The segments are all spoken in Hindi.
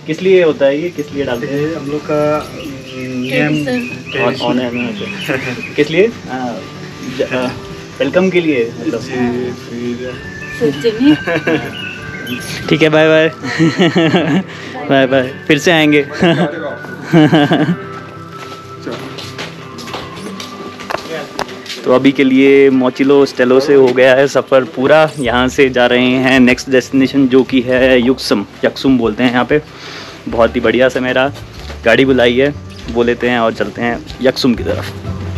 किस लिए होता है ये, किस लिए डालते हैं? हम लोग का किस लिए? वेलकम के लिए मतलब। ठीक है, बाय बाय। बाय बाय, फिर से आएंगे। तो अभी के लिए मोचिलो स्टेलो से हो गया है सफ़र पूरा। यहाँ से जा रहे हैं नेक्स्ट डेस्टिनेशन जो कि है यक्सुम बोलते हैं यहाँ पे। बहुत ही बढ़िया से मेरा गाड़ी बुलाई है, वो लेते हैं और चलते हैं यक्सुम की तरफ।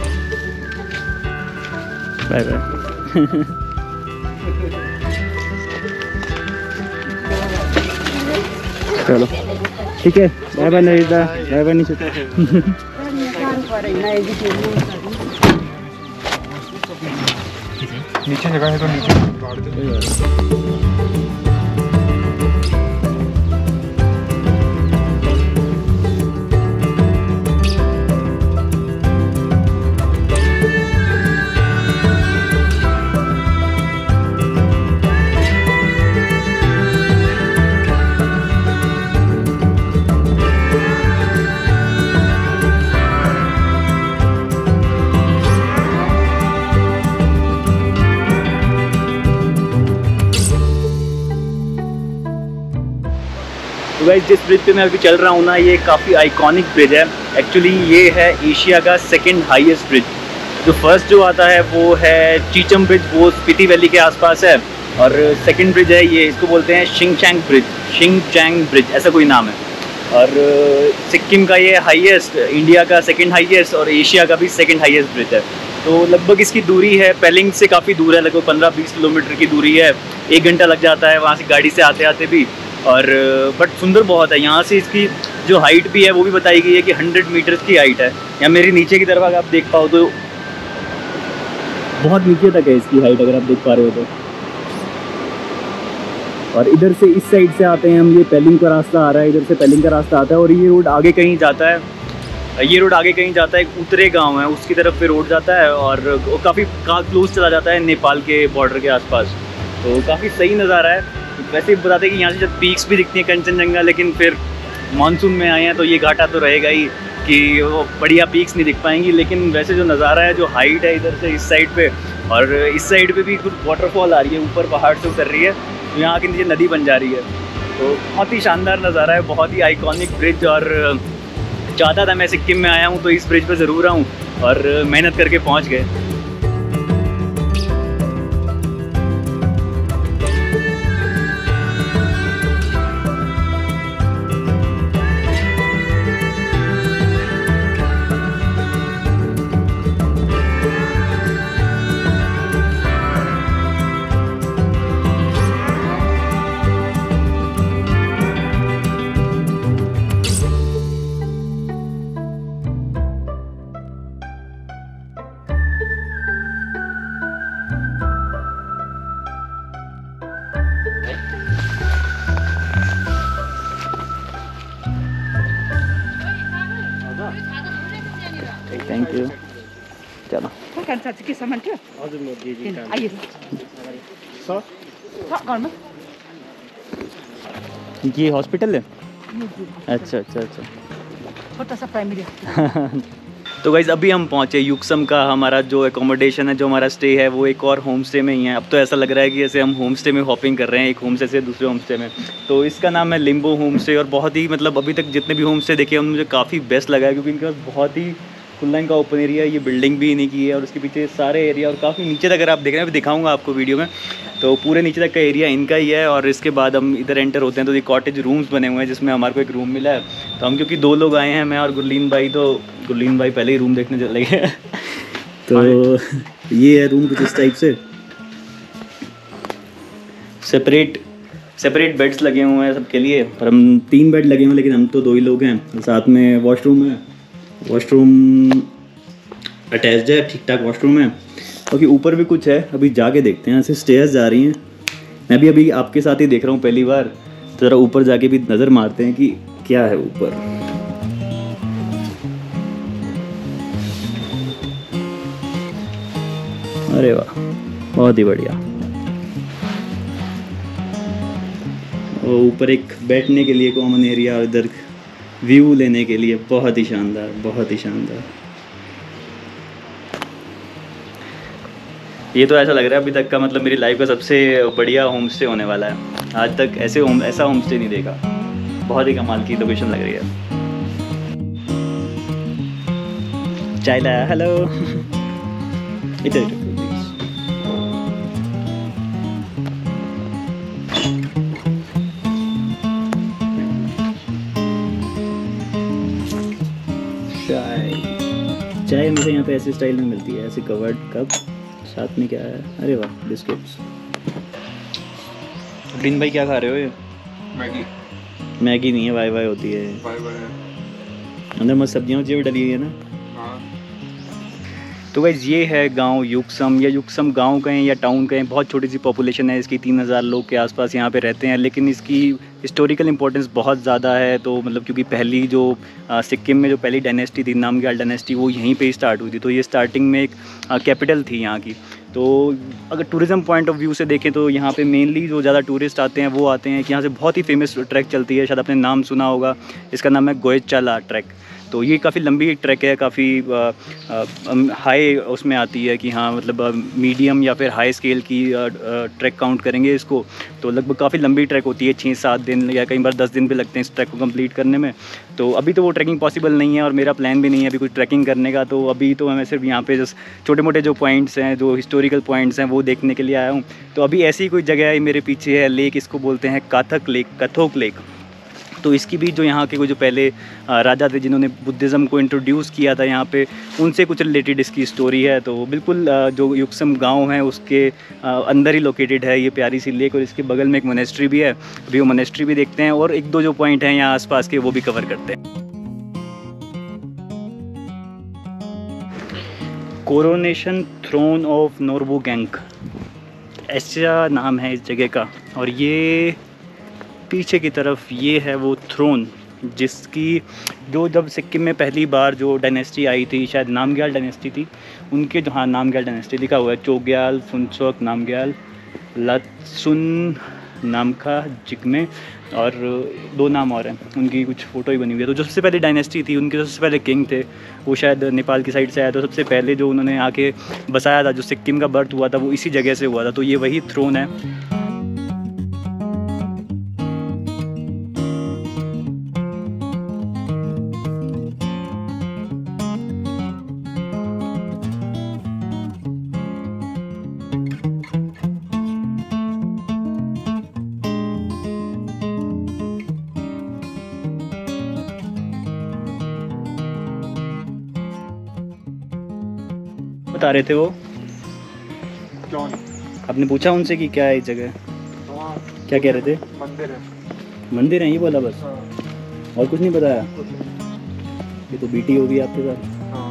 Bye bye. चलो ठीक है, bye bye Narendra, bye bye Nishita. नीचे जगह है तो नीचे गाड़ दे। तो गाइस जिस ब्रिज पे मैं अभी चल रहा हूँ ना, ये काफ़ी आइकॉनिक ब्रिज है। एक्चुअली ये है एशिया का सेकंड हाईएस्ट ब्रिज। जो फर्स्ट जो आता है वो है चीचम ब्रिज, वो स्पीति वैली के आसपास है। और सेकंड ब्रिज है ये, इसको बोलते हैं शिंगचैंग ब्रिज, ऐसा कोई नाम है। और सिक्किम का ये हाईएस्ट, इंडिया का सेकंड हाईएस्ट और एशिया का भी सेकंड हाईएस्ट ब्रिज है। तो लगभग इसकी दूरी है पेलिंग से काफ़ी दूर है, लगभग 15-20 किलोमीटर की दूरी है। 1 घंटा लग जाता है वहाँ से गाड़ी से आते आते भी। और बट सुंदर बहुत है। यहाँ से इसकी जो हाइट भी है वो भी बताई गई है कि 100 मीटर्स की हाइट है। या मेरी नीचे की तरफ अगर आप देख पाओ तो बहुत नीचे तक है इसकी हाइट, अगर आप देख पा रहे हो तो। और इधर से इस साइड से आते हैं हम, ये पेलिंग का रास्ता आ रहा है, इधर से पेलिंग का रास्ता आता है। और ये रोड आगे कहीं जाता है, एक उतरे गाँव है उसकी तरफ पे रोड जाता है और काफ़ी क्लोज चला जाता है नेपाल के बॉर्डर के आसपास। तो काफ़ी सही नज़ारा है। वैसे बताते हैं कि यहाँ से जब पीक्स भी दिखती हैं कंचनजंगा, लेकिन फिर मानसून में आए हैं तो ये घाटा तो रहेगा ही कि वो बढ़िया पीक्स नहीं दिख पाएंगी। लेकिन वैसे जो नज़ारा है, जो हाइट है इधर से इस साइड पे, और इस साइड पे भी कुछ वाटरफॉल आ रही है, ऊपर पहाड़ से उतर रही है, तो यहाँ के नीचे नदी बन जा रही है। तो बहुत ही शानदार नज़ारा है, बहुत ही आइकॉनिक ब्रिज। और चाहता था मैं सिक्किम में आया हूँ तो इस ब्रिज पर ज़रूर आऊँ, और मेहनत करके पहुँच गए। Thank you. चलो ये हॉस्पिटल है? अच्छा अच्छा अच्छा, छोटा सा प्राइमरी। तो गाइज़ अभी हम पहुँचे युक्सम का। हमारा जो एकोमोडेशन है, जो हमारा स्टे है, वो एक और होम स्टे में ही है। अब तो ऐसा लग रहा है कि जैसे हम होम स्टे में हॉपिंग कर रहे हैं, एक होम स्टे से दूसरे होम स्टे में। तो इसका नाम है लिम्बो होम स्टे। और बहुत ही मतलब अभी तक जितने भी होम स्टे देखे हैं मुझे काफ़ी बेस्ट लगा है, क्योंकि इनके पास बहुत ही खुला इनका ओपन एरिया है। ये बिल्डिंग भी इन्हीं की है और उसके पीछे सारे एरिया, और काफ़ी नीचे तक अगर आप देख रहे हैं, मैं दिखाऊंगा आपको वीडियो में, तो पूरे नीचे तक का एरिया इनका ही है। और इसके बाद हम इधर एंटर होते हैं तो ये कॉटेज रूम्स बने हुए हैं, जिसमें हमारे को एक रूम मिला है। तो हम क्योंकि 2 लोग आए हैं, मैं और गुरलीन भाई, तो गुरलीन भाई पहले ही रूम देखने चले गए। तो ये है रूम कुछ इस टाइप से, सेपरेट बेड्स लगे हुए हैं सबके लिए। और हम 3 बेड लगे हुए हैं, लेकिन हम तो 2 ही लोग हैं। साथ में वॉशरूम है, वॉशरूम अटैच्ड है, ठीक ठाक वॉशरूम है। क्योंकि ऊपर भी कुछ है, अभी जाके देखते हैं। ऐसे स्टेयर्स जा रही हैं, मैं भी अभी आपके साथ ही देख रहा हूँ पहली बार, तो ज़रा ऊपर जाके भी नज़र मारते हैं कि क्या है ऊपर। अरे वाह, बहुत ही बढ़िया। और ऊपर एक बैठने के लिए कॉमन एरिया और इधर व्यू लेने के लिए बहुत ही शानदार, बहुत ही शानदार। ये तो ऐसा लग रहा है अभी तक का मतलब मेरी लाइफ का सबसे बढ़िया होम स्टे होने वाला है। आज तक ऐसा होम स्टे नहीं देखा। बहुत ही कमाल की लोकेशन लग रही है। चाय लाया, हेलो। इधर चाय हमेशा यहाँ पे ऐसे स्टाइल में मिलती है, ऐसे कवर्ड कप, साथ में क्या है, अरे वाह बिस्किट्स। ग्रीन भाई क्या खा रहे हो ये? मैगी। मैगी नहीं है, वाई वाई होती है। अंदर मस्त सब्जियाँ वब्जियाँ भी डली हुई है ना। तो गाइस ये है गांव युक्सम, या युक्सम गांव कहें या टाउन कहें, बहुत छोटी सी पॉपुलेशन है इसकी, 3000 लोग के आसपास यहाँ पे रहते हैं, लेकिन इसकी हिस्टोरिकल इंपॉर्टेंस बहुत ज़्यादा है। तो मतलब क्योंकि पहली जो सिक्किम में जो पहली डायनेस्टी थी, नामग्याल डायनेस्टी, वो यहीं पे ही स्टार्ट हुई थी। तो ये स्टार्टिंग में एक कैपिटल थी यहाँ की। तो अगर टूरिज़म पॉइंट ऑफ व्यू से देखें तो यहाँ पे मेनली जो ज़्यादा टूरिस्ट आते हैं वो आते हैं कि यहाँ से बहुत ही फेमस ट्रैक चलती है, शायद आपने नाम सुना होगा, इसका नाम है गोएचाला ट्रैक। तो ये काफ़ी लंबी एक ट्रैक है, काफ़ी हाई उसमें आती है कि हाँ मतलब मीडियम या फिर हाई स्केल की ट्रैक काउंट करेंगे इसको तो लगभग काफ़ी लंबी ट्रैक होती है, 6-7 दिन या कई बार 10 दिन भी लगते हैं इस ट्रैक को कंप्लीट करने में। तो अभी तो वो ट्रैकिंग पॉसिबल नहीं है और मेरा प्लान भी नहीं है अभी कुछ ट्रैकिंग करने का। तो अभी तो मैं सिर्फ यहाँ पे जस्ट छोटे मोटे जो पॉइंट्स हैं, जो हिस्टोरिकल पॉइंट्स हैं, वो देखने के लिए आया हूँ। तो अभी ऐसी कोई जगह है मेरे पीछे है लेक, इसको बोलते हैं काथक लेक, कथोक लेक। तो इसकी भी जो यहाँ के जो पहले राजा थे जिन्होंने बुद्धिज़्म को इंट्रोड्यूस किया था यहाँ पे, उनसे कुछ रिलेटेड इसकी स्टोरी है। तो बिल्कुल जो युक्सम गांव है उसके अंदर ही लोकेटेड है ये प्यारी सी लेक, और इसके बगल में एक मोनेस्ट्री भी है। अभी वो मोनेस्ट्री भी देखते हैं और एक दो जो पॉइंट हैं यहाँ आसपास के वो भी कवर करते हैं। कोरोनेशन थ्रोन ऑफ नोर्बुगैंग, ऐसा नाम है इस जगह का। और ये पीछे की तरफ ये है वो थ्रोन जिसकी जो जब सिक्किम में पहली बार जो डायनेस्टी आई थी, शायद नामग्याल डायनेस्टी थी, उनके जो, हाँ नामग्याल डायनेस्टी लिखा हुआ है, चोग्याल, फुनचोक, नामग्याल, लात्सुन, नामखा, जिग्मे और 2 नाम और हैं, उनकी कुछ फ़ोटो ही बनी हुई है। तो जो सबसे पहले डायनेस्टी थी, उनके जो सबसे पहले किंग थे वो शायद नेपाल की साइड से आया। तो सबसे पहले जो उन्होंने आके बसाया था, जो सिक्किम का बर्थ हुआ था, वो इसी जगह से हुआ था। तो ये वही थ्रोन है। बता रहे थे वो, कौन? आपने पूछा उनसे कि क्या है इस जगह, क्या कह रहे थे? मंदिर है। मंदिर है ये बोला बस, हाँ। और कुछ नहीं बताया? ये तो बीटी होगी आपके साथ। हाँ।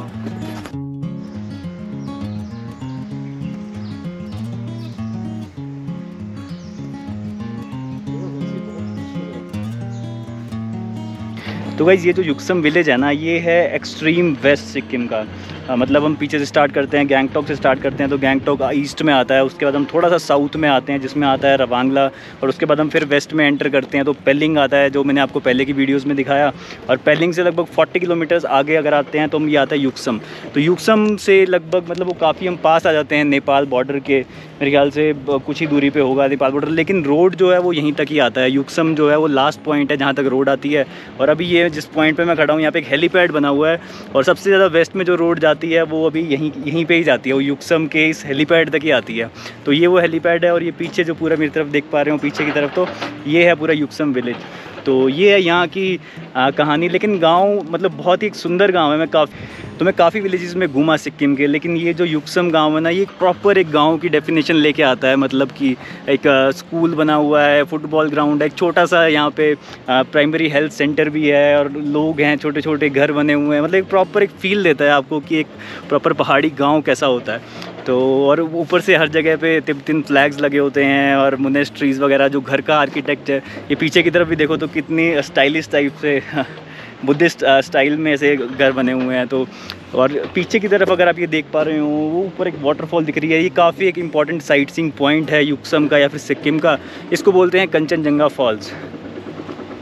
तो गाइज़ ये जो युक्सम विलेज है ना, ये है एक्सट्रीम वेस्ट सिक्किम का। मतलब हम पीछे से स्टार्ट करते हैं, गैंगटॉक से स्टार्ट करते हैं, तो गैंगटॉक ईस्ट में आता है। उसके बाद हम थोड़ा सा साउथ में आते हैं जिसमें आता है रवांगला, और उसके बाद हम फिर वेस्ट में एंटर करते हैं तो पेलिंग आता है, जो मैंने आपको पहले की वीडियोस में दिखाया। और पेलिंग से लगभग 40 किलोमीटर्स आगे अगर आते हैं तो हम ये आता है युक्सम। तो युक्सम से लगभग मतलब वो काफ़ी हम पास आ जाते हैं नेपाल बॉर्डर के, मेरे ख्याल से कुछ ही दूरी पे होगा नेपाल बॉर्डर, लेकिन रोड जो है वो यहीं तक ही आता है। युक्सम जो है वो लास्ट पॉइंट है जहाँ तक रोड आती है। और अभी ये जिस पॉइंट पे मैं खड़ा हूँ यहाँ पे एक हेलीपैड बना हुआ है, और सबसे ज़्यादा वेस्ट में जो रोड जाती है वो अभी यहीं पे ही जाती है, वो युक्सम के इस हेलीपैड तक ही आती है। तो ये वो हेलीपैड है, और ये पीछे जो पूरा मेरी तरफ देख पा रहे हो पीछे की तरफ, तो ये है पूरा युक्सम विलेज। तो ये है यहाँ की कहानी। लेकिन गांव मतलब बहुत ही एक सुंदर गांव है। मैं काफ़ी विलेजेस में घूमा सिक्किम के, लेकिन ये जो युक्सम गांव है ना, ये प्रॉपर एक गांव की डेफिनेशन लेके आता है। मतलब कि एक स्कूल बना हुआ है, फुटबॉल ग्राउंड है, एक छोटा सा यहाँ पे प्राइमरी हेल्थ सेंटर भी है, और लोग हैं, छोटे छोटे घर बने हुए हैं। मतलब एक प्रॉपर एक फ़ील देता है आपको कि एक प्रॉपर पहाड़ी गाँव कैसा होता है। तो और ऊपर से हर जगह पे तिब्बतन फ्लैग्स लगे होते हैं, और मोनेस्ट्रीज़ वगैरह, जो घर का आर्किटेक्ट है। ये पीछे की तरफ भी देखो तो कितनी स्टाइलिश टाइप से बुद्धिस्ट स्टाइल में ऐसे घर बने हुए हैं। तो और पीछे की तरफ अगर आप ये देख पा रहे हो, वो ऊपर एक वाटरफॉल दिख रही है। ये काफ़ी एक इम्पॉर्टेंट साइट सीइंग पॉइंट है युक्सम का या फिर सिक्किम का। इसको बोलते हैं कंचनजंगा फॉल्स।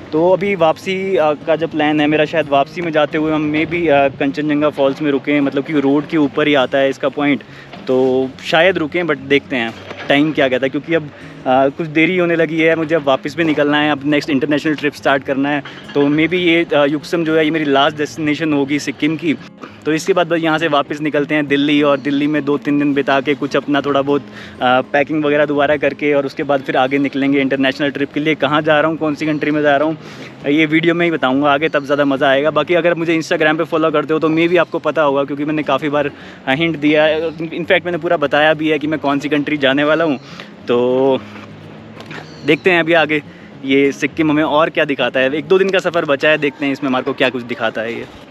तो अभी वापसी का जो प्लान है मेरा, शायद वापसी में जाते हुए हम मे भी कंचनजंगा फॉल्स में रुकें, मतलब कि रोड के ऊपर ही आता है इसका पॉइंट, तो शायद रुकें, बट देखते हैं टाइम क्या कहता है, क्योंकि अब कुछ देरी होने लगी है, मुझे अब वापस भी निकलना है, अब नेक्स्ट इंटरनेशनल ट्रिप स्टार्ट करना है। तो मे बी ये युक्सम जो है ये मेरी लास्ट डेस्टिनेशन होगी सिक्किम की। तो इसके बाद बस यहाँ से वापस निकलते हैं दिल्ली, और दिल्ली में 2-3 दिन बिता के कुछ अपना थोड़ा बहुत पैकिंग वगैरह दोबारा करके, और उसके बाद फिर आगे निकलेंगे इंटरनेशनल ट्रिप के लिए। कहाँ जा रहा हूँ, कौन सी कंट्री में जा रहा हूँ, ये वीडियो में ही बताऊँगा आगे, तब ज़्यादा मज़ा आएगा। बाकी अगर मुझे इंस्टाग्राम पे फॉलो करते हो तो मे भी आपको पता होगा, क्योंकि मैंने काफ़ी बार हिंट दिया है, इनफैक्ट मैंने पूरा बताया भी है कि मैं कौन सी कंट्री जाने वाला हूँ। तो देखते हैं अभी आगे ये सिक्किम हमें और क्या दिखाता है। 1-2 दिन का सफ़र बचा है, देखते हैं इसमें हमारे को क्या कुछ दिखाता है ये।